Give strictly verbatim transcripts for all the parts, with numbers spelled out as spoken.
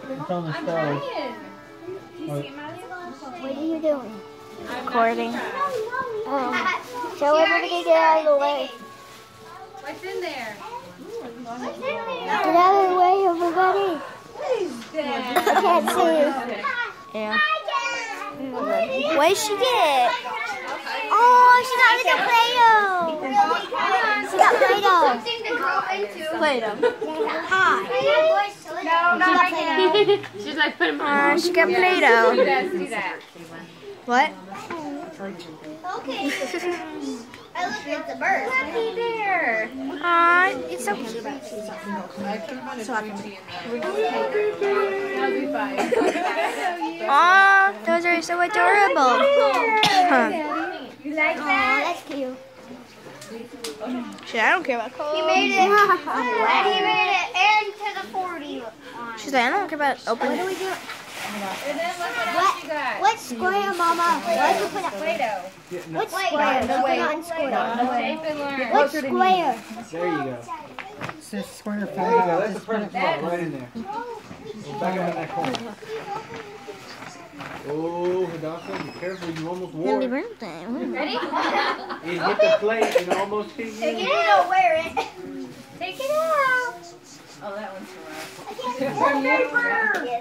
It's on the I'm stove. trying. Do you What? see Madison? What are you doing? Recording. Um, tell everybody to get out of the way. What's in there? Get out of the way, everybody. What is that? I can't see. Yeah. What did she get? Oh, she got like a Play-Doh. She got Play-Doh. Something to grow into. Play-Doh. Hi. No, not right now. She's like, put him on. Uh, she got Do Play-Doh. that, do that. What? Okay. I look at the bird. Lucky there. Aw, it's so cute. That'll be fine. Aw, those are so adorable. You like Oh, that? that's cute. Shit, I don't care about clothes. He made it. He made it into the forty. She's like, I don't care about opening. What do we do? And then look what else What? you got. What square, Mama? What you put up? Play-Doh. What square? No way. Not square. Shape and learn. What square? There you go. It's a square There you go. photo. That's the present spot right in there. Back up in that corner. Oh, Hidaka, be careful. You almost wore Happy it. birthday. Ready? You hit the plate and almost hit you. Take it out. Don't wear it. Take it out. Oh, that one's for us. Yes.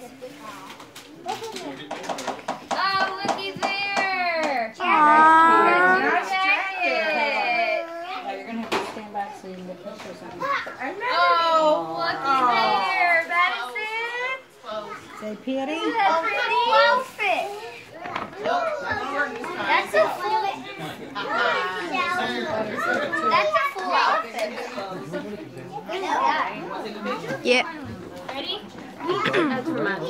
Oh, looky there. Aw. Your jacket. You're going to have to stand back so you can get pictures of Oh, looky there. That is it. Say Petey. That's pretty. Outfit. That's a full. That's a full outfit. Yeah. Ready? That's for mine.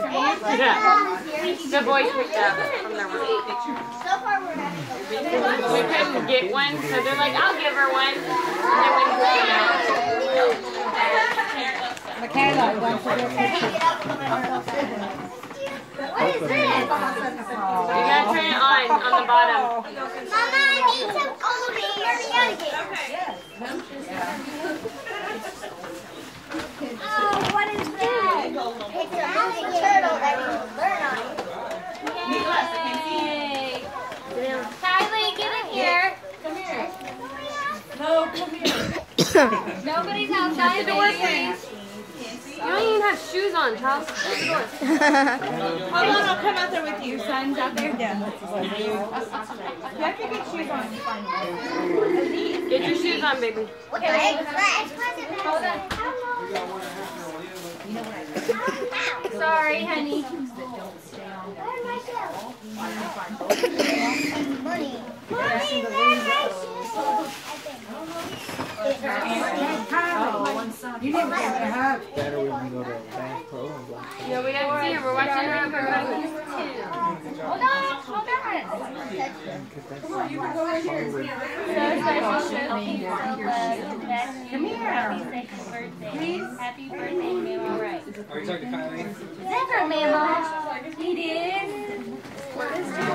The boys picked up from their room. So far, we're not. We couldn't get one, so they're like, I'll give her one. And then we went out. Michaela, don't forget pictures. What is this? You gotta turn it on, on the bottom. Mama, I need some over here. Oh, what is that? It's a moving turtle that we learn on. Yay! Kylie, get in here. Come here. No, come here. Nobody's outside the door, please. You don't even have shoes on, Charles. Hold on, I'll come out there with you. Son's out there. Yeah. You have to get shoes on. Get your shoes on, baby. What the heck is that? Hold on. Sorry, honey. Money. You didn't have to have. Better when we go to Bank Pro and Black. Yeah, we got to see her. We're watching her for movies too. Hold on, hold on. So special show. Come here. Happy second birthday. Please. Happy birthday, Mama. All right. Are you talking to Kylie? Never, Mama. He did. What is We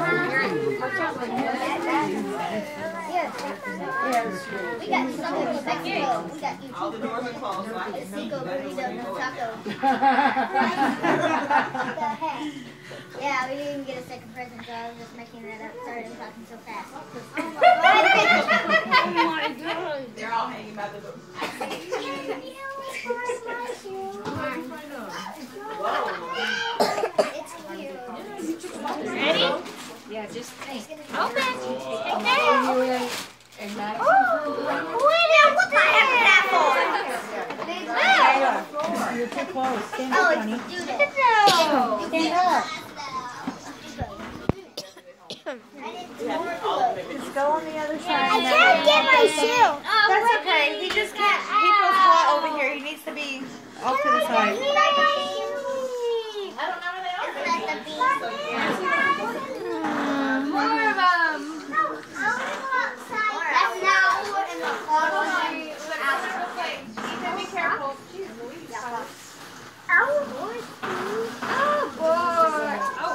got something from Mexico. We got you. All the doors are closed. The Cinco burrito no taco. What the heck? Yeah, we didn't even get a second present, so I was just making that up. Sorry, I'm talking so fast. Oh my god. They're all hanging by the door. It's cute. Ready? Yeah, just think. Open. Take that out. Oh, what the heck is that for? You're too close. Stand Oh, up, it's honey. student. Stand up. Just go on the other side. I can't get my shoe. That's okay. He just can't. He feels flat over here. He needs to be off to the side. I don't know where they are. More of them. That's now in the Ethan, be careful. Oh, Oh, boy. Oh.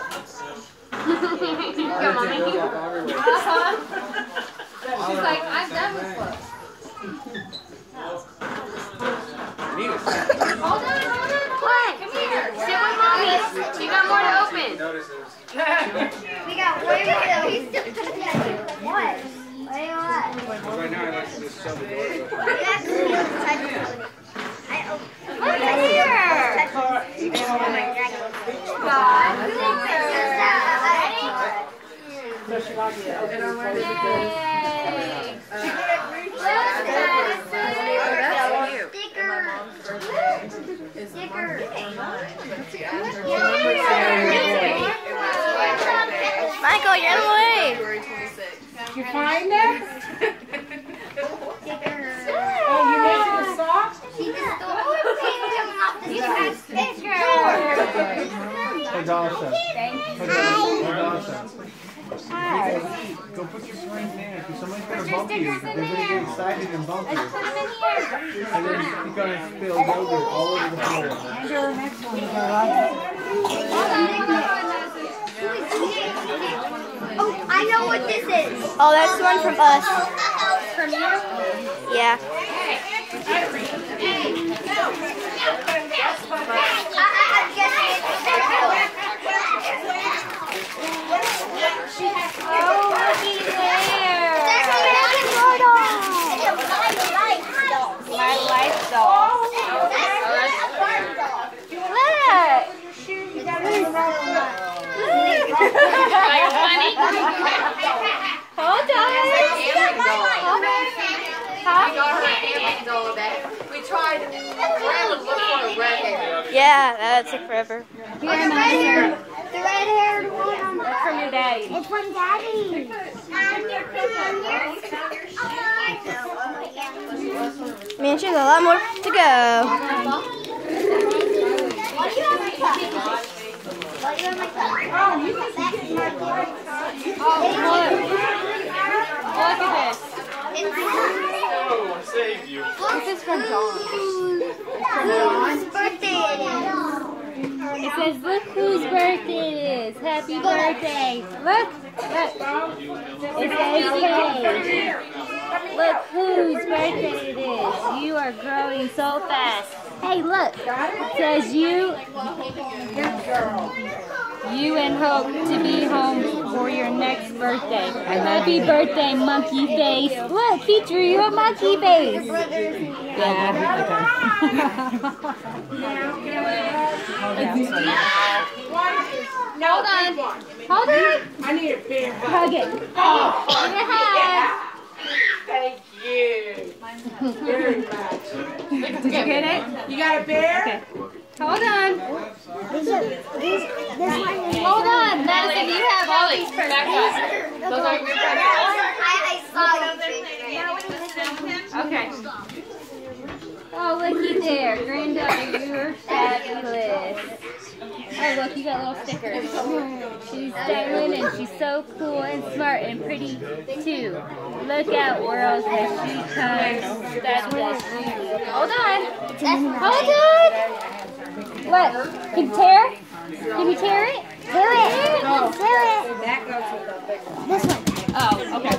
Go, Mommy. Uh-huh. She's like, I'm done with clothes. Hold on, hold on, hold on. Come here. Sit with Mom. notices. We got way more though. He's still putting that. What? What do you want? Right now, I like to just shove the door open. I open. What's here? So she likes to open her way. Michael, you're in the way. You find it? Oh, you missing the sock? Hey, Dawson. Thank you. Hey, Dawson. Hey, Dawson. Go put your swing there. Because somebody's going to bump you. They're going to get excited and bump you. And then you're going to spill yogurt all over the floor. Oh, I know what this is. Oh, that's one from us. From you? Yeah. I, I, I'm guessing it's Oh, looky there. My life doll. Hold on. We tried forever to look for a redhead. Yeah, that took forever. The red hair. The red haired one. That's from your daddy. It's from Daddy. Me and she's a lot more to go. Why do you have my cup? Why do you have my cup? Oh, you must be getting my boy. Oh, look. Look at this. It's Oh, I saved you. This is from John. whose birthday it is. It says, look whose birthday it is. Happy birthday. Look. Look. It says, hey. Look whose birthday it is. You are growing so fast. Hey, look. It says you. You and hope to be home for your next birthday. Happy birthday, monkey face. Look, he drew you a monkey face. Yeah. Hold on. Hold on. I need a beer. Hug it. Give it a hug. Thank you. Very much. Did you get it? You got a bear? Okay. Hold on. These are, these, this one is. Hold on. Madison, you have all these presents. Those aren't your presents. I, I saw you. Okay. Oh, looky there. Granddaughter, you're fabulous. Oh, look, you got little stickers. She's styling and she's so cool and smart and pretty, too. Look out, world, as she comes. Fabulous. Hold on. Hold on. What? Can you tear? Can you tear it? Tear it. Tear it. That goes with the big one. This one. Oh, okay.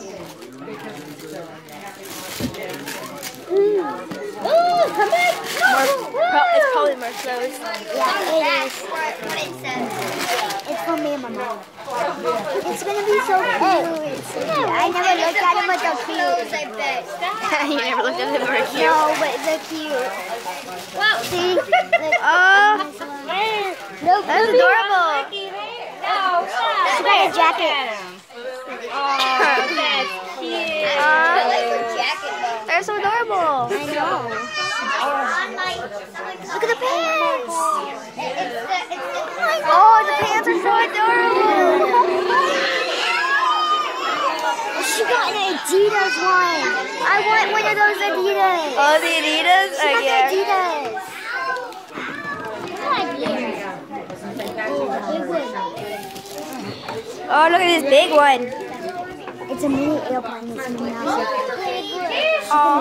Ooh, come back. Pro- it's probably marshmallows. Yeah, it is. What it says. It's for me and my mom. It's gonna be so cute. I never looked at them, but they're cute. I bet. You never looked at them or cute. No, but they're cute. Well, See? oh, Look, that's adorable. No, stop. She got a jacket. Oh, that's cute. I like her jacket though. They're so adorable. I know. Look at the pants. It's the, it's the, Oh, the pants are so adorable. she got an Adidas one. I want one of those Adidas. Oh, the Adidas? She Oh, got yeah. the Adidas. Oh, look at this big one. It's a mini airplane. It's a mini house. Oh.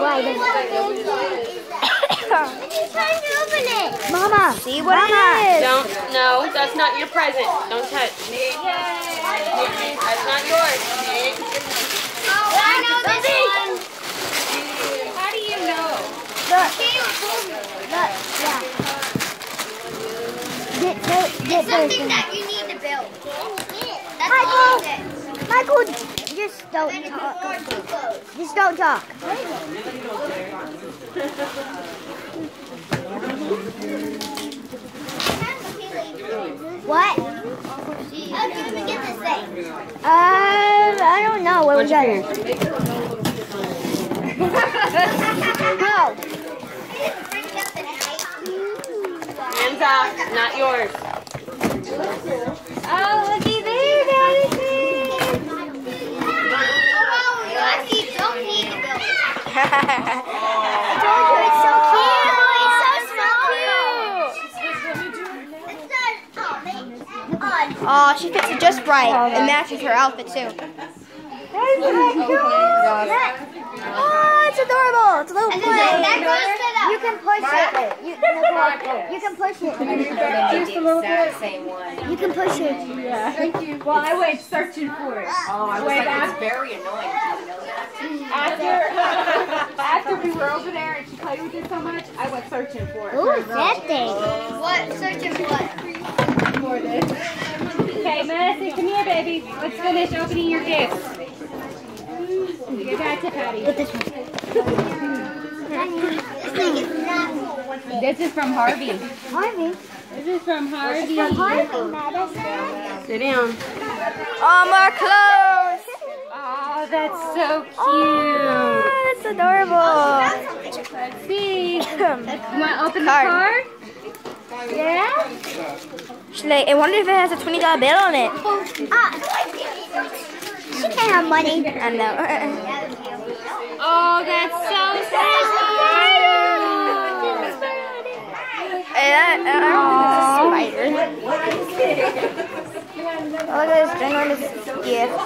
Trying to open it. Mama, see what Mama. it is. Don't, no, that's not your present. Don't touch. That's not yours. Oh, I know this one. How do you know? Look. Look. Yeah. Get, get, get Something this. that you need to good build. That's Michael! all it is. Michael, just don't talk. Just don't talk. What? How did we get this thing? Uh, I don't know. What was that? Go. Hands off, not yours. Oh, looky there, Madison. Oh, you actually don't need to build it. I told you it's so cute. It's so small. It's not, oh, they, odd. Oh, she fits it just right. It matches her outfit too. Oh, it's adorable. It's a little And plane. then that goes to the... You can push it. You, you can push it. Just a little bit. Same one. You can push it. Yeah. Thank you. Well, I went searching for it. Oh, I was like, it's very annoying. After, after we were over there and she played with it so much, I went searching for it. Ooh, it's that thing. What? Searching what? For this. Okay, Madison, come here, baby. Let's finish opening your gifts. Give that to Patty. This thing is not cool. This is from Harvey. Harvey. This is from Harvey. Harvey, Madison. Sit down. Oh, more clothes. Oh, that's so cute. Oh, that's adorable. Let's see. You want to open the Card. card? Yeah? She's like, I wonder if it has a twenty dollar bill on it. Ah, she can't have money. I know. Oh, that's so sweet. Hey, that, I don't think it's a spider. Oh, look at this ginormous gift.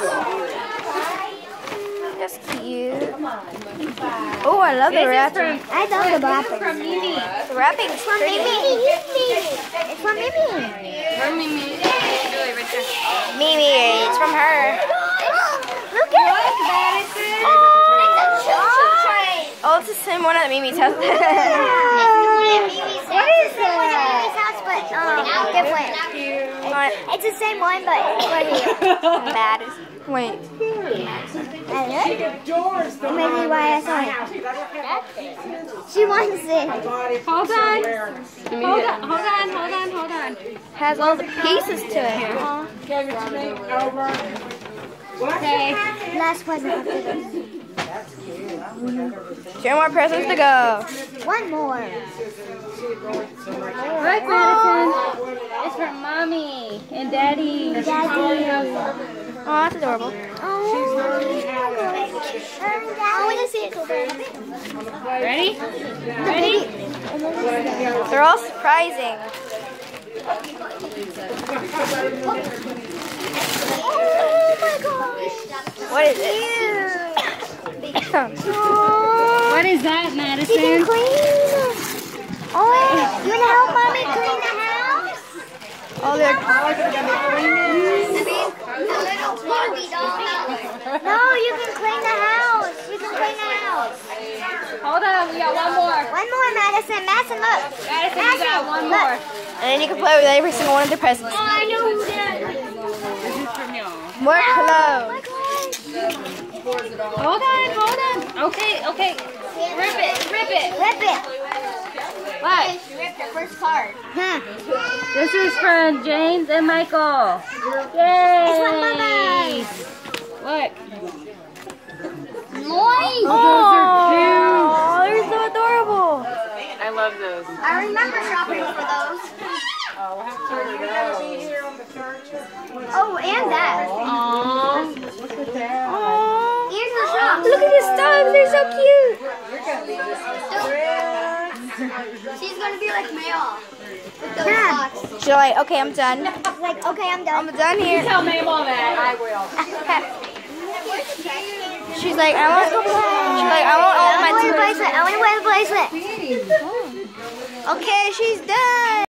That's cute. Oh, I love the wrapping. I love the wrapping. From Mimi. The wrapping's from Mimi. It's from Mimi. From Mimi. Mimi, it's from her. Look at it. Madison. Oh, oh, it's the same one at Mimi's house. What is that? House, but um, different. It's the same one, but right here. Bad. Wait. Maybe why I saw it. She wants it. Hold on. Hold on, hold on, hold on, hold on. Has all the pieces to it. Okay. Last present after this. Two more presents to go. One more. Look, Madison. It's from Mommy and Daddy. Daddy. Oh, that's adorable. Oh, I want to see it. Ready? Ready? They're all surprising. Oh my gosh. What is it? What is that, She can Madison? clean. Oh, you want to help Mommy clean the house? Oh, they're No, you can clean the house. You can clean the house. Hold on, we got one more. One more, Madison. Madison, look. Madison, we got one more. And then you can play with every single one of their presents. Oh, I know who that is. This is from y'all. More clothes. Hold on, hold on. Okay, okay. Rip it, rip it. Rip it. What? She ripped her first card. Huh. This is from James and Michael. Yay! It's from Mama. Look. Noise. Oh, those are cute. Oh, they're so adorable. I love those. I remember shopping for those. Oh, and that. Aww. Here's the shop. Look at the stars. They're so cute. She's gonna be like Mayo with those Yeah. socks. She's like, okay, I'm done. Like, okay, I'm done. I'm done here. Tell Mabel that. I will. She's like, I want. She's like, I want all I my want to wear the bracelet. bracelet. I want to wear the bracelet. Okay, she's done.